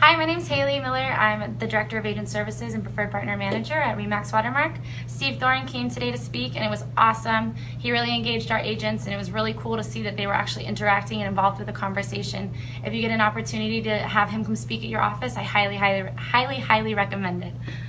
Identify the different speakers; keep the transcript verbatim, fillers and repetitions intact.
Speaker 1: Hi, my name's Haley Miller. I'm the Director of Agent Services and Preferred Partner Manager at Remax Watermark. Steve Thorne came today to speak, and it was awesome. He really engaged our agents, and it was really cool to see that they were actually interacting and involved with the conversation. If you get an opportunity to have him come speak at your office, I highly, highly, highly, highly recommend it.